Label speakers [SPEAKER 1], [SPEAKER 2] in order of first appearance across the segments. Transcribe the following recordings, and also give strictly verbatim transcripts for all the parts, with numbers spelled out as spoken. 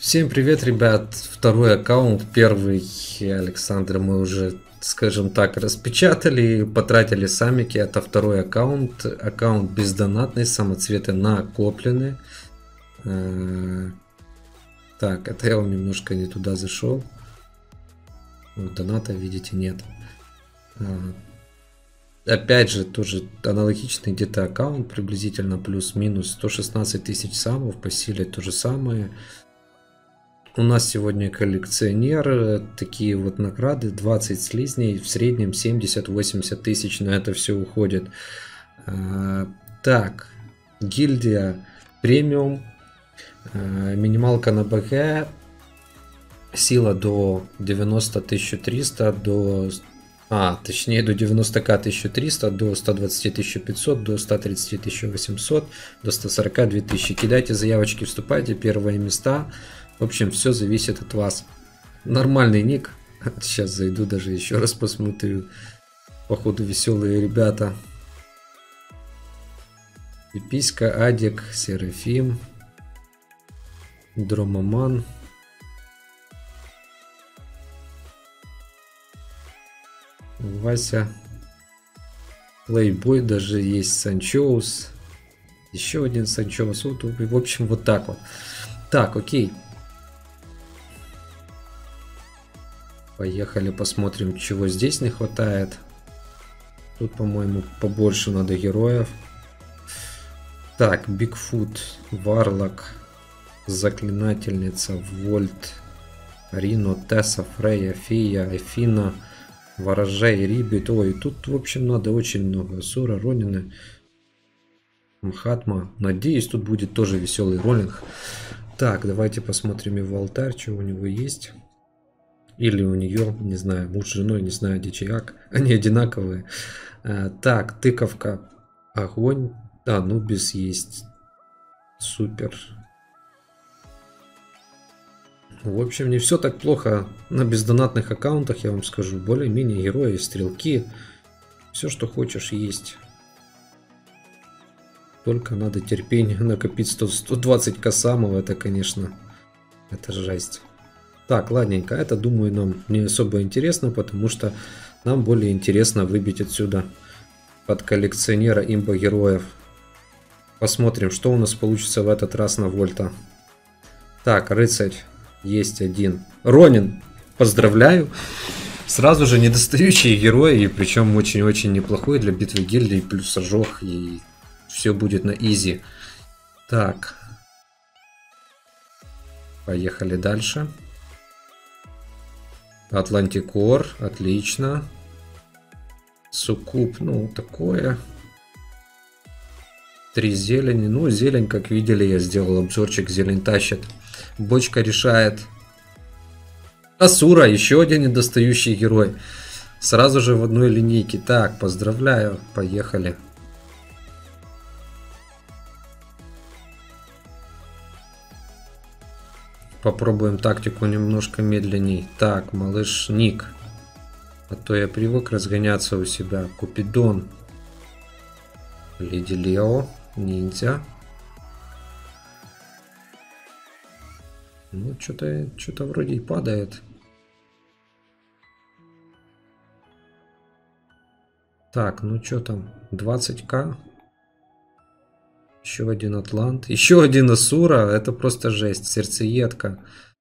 [SPEAKER 1] Всем привет, ребят! Второй аккаунт, первый Александр мы уже, скажем так, распечатали, потратили самики. Это второй аккаунт, аккаунт бездонатный, самоцветы накоплены. Так, это я вам немножко не туда зашел. Вот, доната, видите, нет. Опять же, тоже аналогичный где-то аккаунт, приблизительно плюс-минус сто шестнадцать тысяч самов, по силе то же самое. У нас сегодня коллекционер, такие вот награды, двадцать слизней, в среднем семьдесят-восемьдесят тысяч на это все уходит. А, так, гильдия премиум, а, минималка на БГ, сила до девяноста тысяч триста, до... А, точнее до девяноста тысяч триста, до ста двадцати тысяч пятисот, до ста тридцати тысяч восьмисот, до ста сорока двух тысяч. Кидайте заявочки, вступайте, первые места. В общем, все зависит от вас. Нормальный ник. Сейчас зайду, даже еще раз посмотрю. Походу веселые ребята. Пиписька, Адик, Серафим, Дромоман. Вася. Плейбой, даже есть Санчоус. Еще один Санчоус. Вот, в общем, вот так вот. Так, окей. Поехали, посмотрим, чего здесь не хватает. Тут, по-моему, побольше надо героев. Так, Бигфут, Варлок, Заклинательница, Вольт, Рино, Тесса, Фрея, Фия, Афина, Ворожей, Рибит. Ой, тут, в общем, надо очень много. Сура, Ронины, Мхатма. Надеюсь, тут будет тоже веселый роллинг. Так, давайте посмотрим его алтарь, что у него есть. Или у нее, не знаю, муж с женой, не знаю, дичияк. Они одинаковые. А, так, тыковка. Огонь. Да, Нубис есть. Супер. В общем, не все так плохо на бездонатных аккаунтах, я вам скажу. Более-менее герои, стрелки. Все, что хочешь, есть. Только надо терпение накопить. сто двадцать косамов, это, конечно, это жесть. Так, ладненько, это, думаю, нам не особо интересно, потому что нам более интересно выбить отсюда под коллекционера имба героев. Посмотрим, что у нас получится в этот раз на Вольта. Так, рыцарь есть один. Ронин, поздравляю. Сразу же недостающие герои, и причем очень-очень неплохой для битвы гильдии, плюс ожог, и все будет на изи. Так. Поехали дальше. Атлантикор, отлично. Суккуб, ну, такое. Три зелени. Ну, зелень, как видели, я сделал обзорчик, зелень тащит. Бочка решает. Асура, еще один недостающий герой. Сразу же в одной линейке. Так, поздравляю, поехали. Попробуем тактику немножко медленней. Так, малыш Ник. А то я привык разгоняться у себя. Купидон. Леди Лео. Ниндзя. Ну, что-то что-то вроде и падает. Так, ну что там? двадцать ка. Еще один Атлант. Еще один Асура. Это просто жесть. Сердцеедка.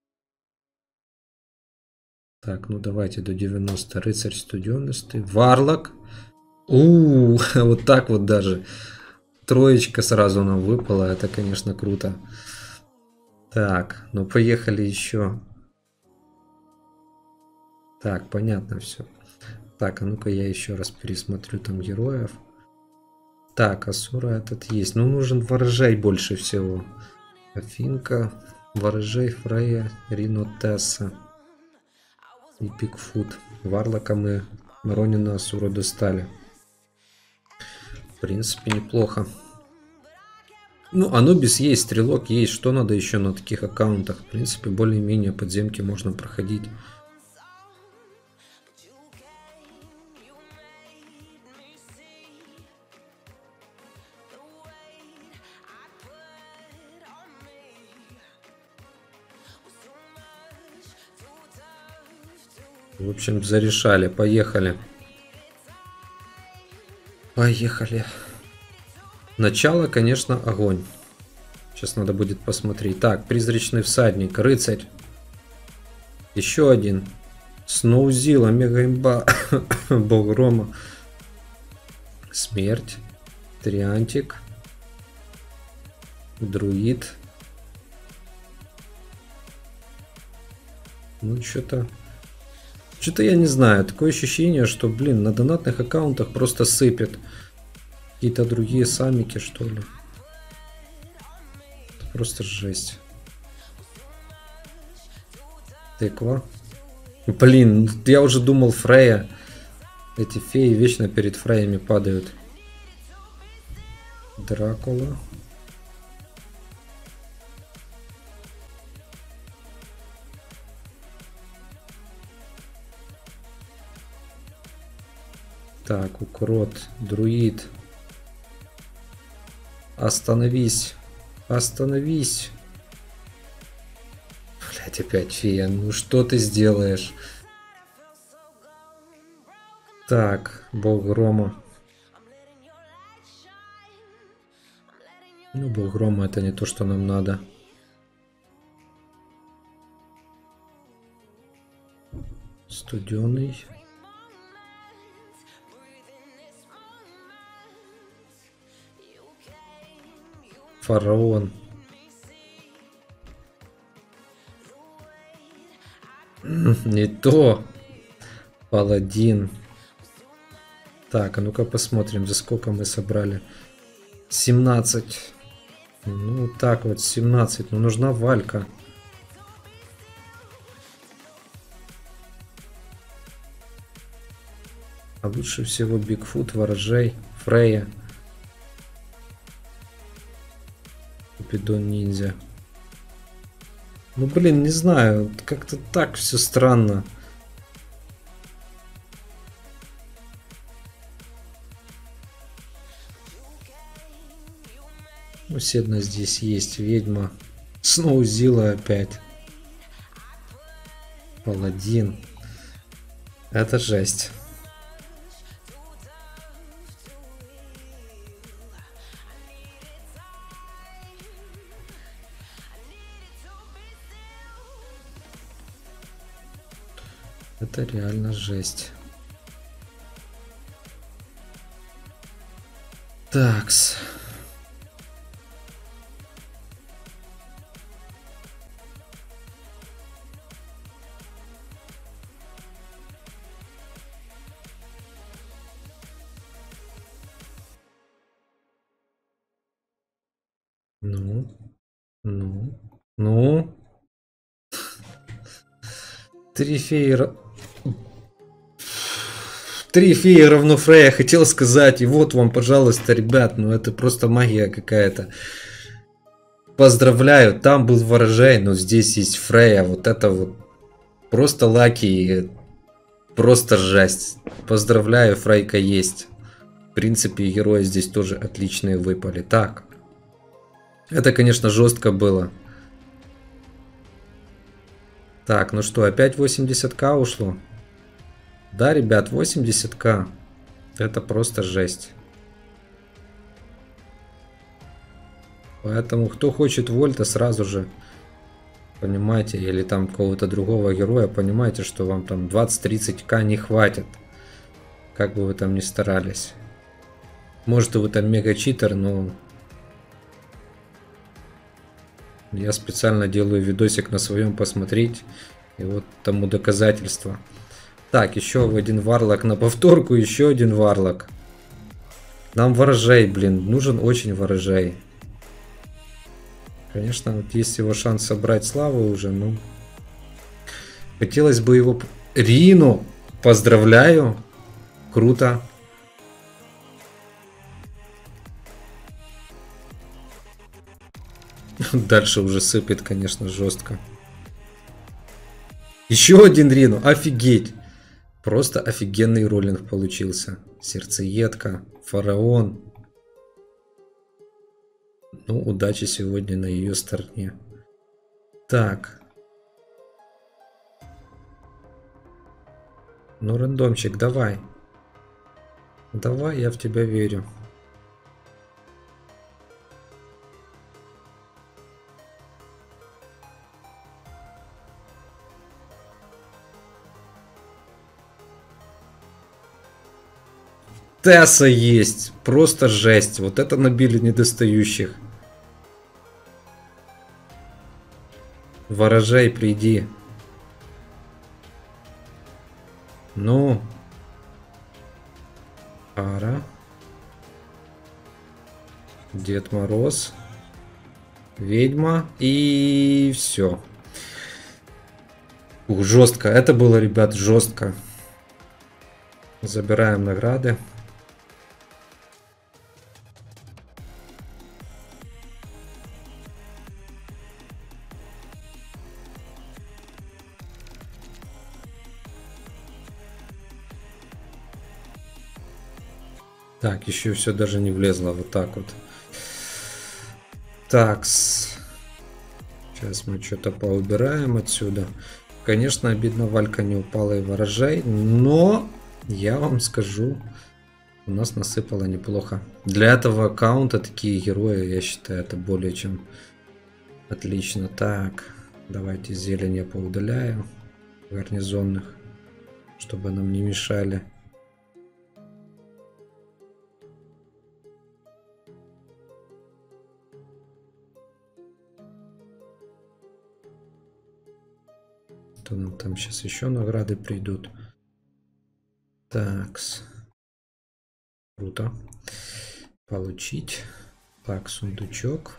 [SPEAKER 1] Так, ну давайте до девяноста. Рыцарь студенностей. Варлок. У, вот так вот даже. Троечка сразу нам выпала. Это, конечно, круто. Так, ну поехали еще. Так, понятно все. Так, а ну-ка я еще раз пересмотрю там героев. Так, Асура этот есть. Ну, нужен Ворожей больше всего. Афинка, Ворожей, Фрея, Рино, Тесса и Бигфут. Варлока мы Ронина, Асуру достали. В принципе, неплохо. Ну, Анубис есть, Стрелок есть. Что надо еще на таких аккаунтах? В принципе, более-менее подземки можно проходить. В общем, зарешали. Поехали. Поехали. Начало, конечно, огонь. Сейчас надо будет посмотреть. Так, призрачный всадник, рыцарь. Еще один. Сноузил, омега имба. Бог грома. Смерть. Триантик. Друид. Ну, что-то... Что-то я не знаю. Такое ощущение, что, блин, на донатных аккаунтах просто сыпет. Какие-то другие самики, что ли. Это просто жесть. Тыква. Блин, я уже думал Фрея. Эти феи вечно перед Фреями падают. Дракула. Так, укрот, друид. Остановись. Остановись. Блять, опять фея. Ну что ты сделаешь? Так, бог грома. Ну, бог грома это не то, что нам надо. Студеный. Фараон. Не то. Паладин. Так, а ну-ка посмотрим, за сколько мы собрали. семнадцать. Ну, так вот, семнадцать. Но нужна Валька. А лучше всего Бигфут, Ворожей, Фрея. Купидон ниндзя. Ну, блин, не знаю. Как-то так все странно. Ну, Седна здесь есть. Ведьма. Сноузила опять. Паладин. Это жесть. Это реально жесть. Такс. Ну, ну, ну. Три феи... Три феи равно Фрея, хотел сказать. И вот вам, пожалуйста, ребят, ну это просто магия какая-то. Поздравляю, там был Ворожей, но здесь есть Фрея. Вот это вот просто лаки, просто жесть. Поздравляю, Фрейка есть. В принципе, герои здесь тоже отличные выпали. Так. Это, конечно, жестко было. Так, ну что, опять восемьдесят ка ушло? Да, ребят, восемьдесят ка. Это просто жесть. Поэтому, кто хочет Вольта, сразу же, понимаете, или там какого-то другого героя, понимаете, что вам там двадцать-тридцать ка не хватит. Как бы вы там ни старались. Может, вы там мега-читер, но... Я специально делаю видосик на своем посмотреть. И вот тому доказательство. Так, еще один варлок на повторку, еще один варлок. Нам ворожей, блин, нужен очень ворожей. Конечно, вот есть его шанс собрать славу уже, ну... Хотелось бы его... Рину! Поздравляю! Круто! Дальше уже сыпет, конечно, жестко. Еще один Рину, офигеть! Просто офигенный роллинг получился. Сердцеедка, фараон. Ну, удачи сегодня на ее стороне. Так. Ну, рандомчик, давай. Давай, я в тебя верю. Тесса есть. Просто жесть. Вот это набили недостающих. Ворожей, приди. Ну. Ара. Дед Мороз. Ведьма. И все. Ух, жестко. Это было, ребят, жестко. Забираем награды. Так, еще все даже не влезло. Вот так вот. Такс. Сейчас мы что-то поубираем отсюда. Конечно, обидно, Валька не упала и ворожей. Но я вам скажу, у нас насыпало неплохо. Для этого аккаунта такие герои, я считаю, это более чем отлично. Так, давайте зелень я поудаляю. Гарнизонных. Чтобы нам не мешали. То нам там сейчас еще награды придут. Такс. Круто. Получить. Так, сундучок.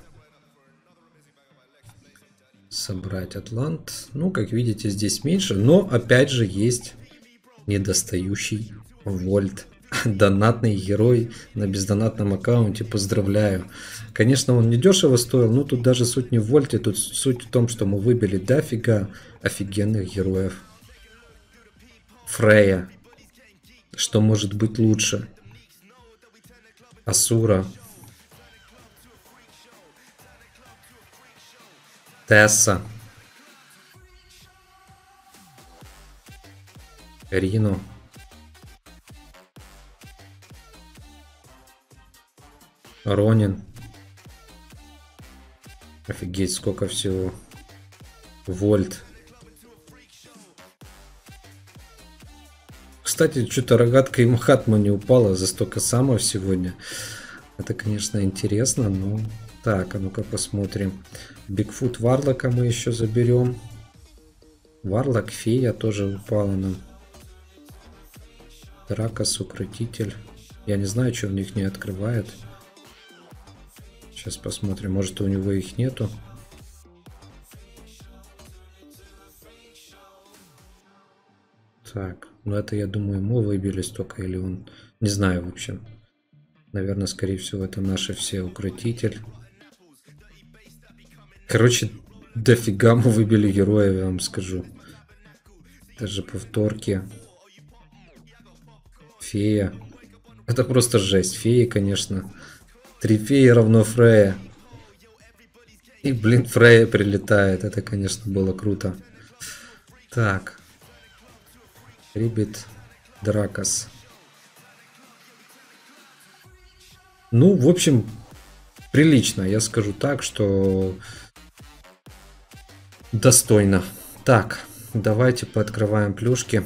[SPEAKER 1] Собрать Атлант. Ну, как видите, здесь меньше. Но, опять же, есть недостающий Вольт. Донатный герой на бездонатном аккаунте. Поздравляю. Конечно, он не дешево стоил, но тут даже суть не в Вольте. Тут суть в том, что мы выбили дофига офигенных героев. Фрея. Что может быть лучше? Асура. Тесса. Рино. Ронин. Офигеть, сколько всего. Вольт. Кстати, что-то рогатка и Махатма не упала за столько самов сегодня. Это, конечно, интересно, но... Так, а ну-ка посмотрим. Бигфут Варлока мы еще заберем. Варлок, Фея тоже упала нам. Дракос, Укротитель. Я не знаю, что у них не открывает. Сейчас посмотрим, может у него их нету. Так, ну это, я думаю, мы выбили столько, или он... Не знаю, в общем. Наверное, скорее всего, это наши все Укротитель. Короче, дофига мы выбили героев, я вам скажу. Даже повторки. Фея. Это просто жесть. Фея, конечно. Три феи равно Фрея. И, блин, Фрея прилетает. Это, конечно, было круто. Так. Рибит Дракос. Ну, в общем, прилично. Я скажу так, что достойно. Так, давайте пооткрываем плюшки.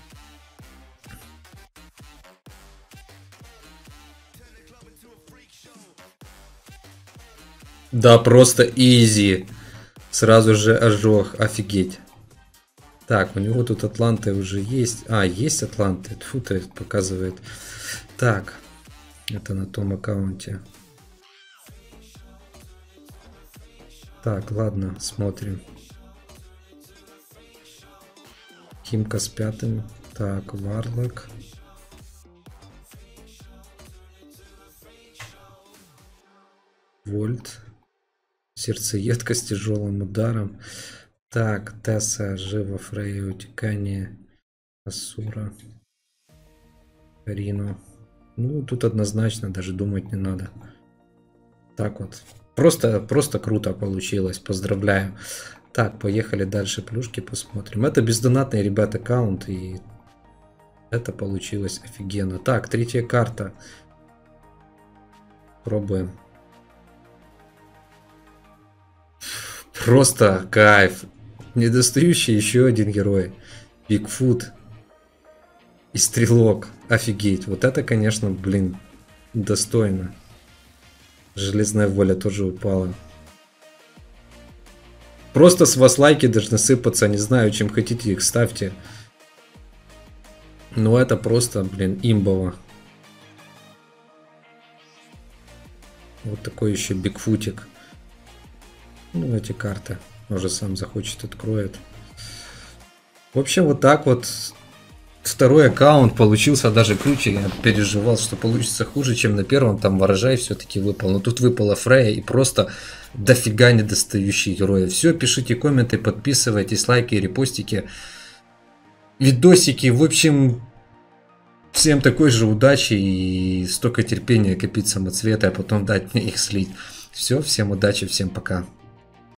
[SPEAKER 1] Да, просто изи. Сразу же ожог. Офигеть. Так, у него тут Атланты уже есть. А, есть Атланты. Тьфу, то показывает. Так. Это на том аккаунте. Так, ладно, смотрим. Химка с пятым. Так, Варлок. Вольт. Сердцеедка с тяжелым ударом. Так, Тесса, Жива, Фрея, Утекание. Асура. Рино. Ну, тут однозначно даже думать не надо. Так вот. Просто, просто круто получилось. Поздравляю. Так, поехали дальше плюшки посмотрим. Это бездонатный, ребят, аккаунт. И Это получилось офигенно. Так, третья карта. Пробуем. Просто кайф. Недостающий еще один герой. Бигфут. И стрелок. Офигеть. Вот это, конечно, блин, достойно. Железная воля тоже упала. Просто с вас лайки должны сыпаться. Не знаю, чем хотите их ставьте. Но это просто, блин, имбово. Вот такой еще бигфутик. Ну, эти карты. Уже сам захочет, откроет. В общем, вот так вот. Второй аккаунт получился даже круче. Я переживал, что получится хуже, чем на первом. Там ворожай все-таки выпал. Но тут выпала Фрея и просто дофига недостающие герои. Все, пишите комменты, подписывайтесь, лайки, репостики, видосики. В общем, всем такой же удачи и столько терпения копить самоцветы, а потом дать мне их слить. Все, всем удачи, всем пока.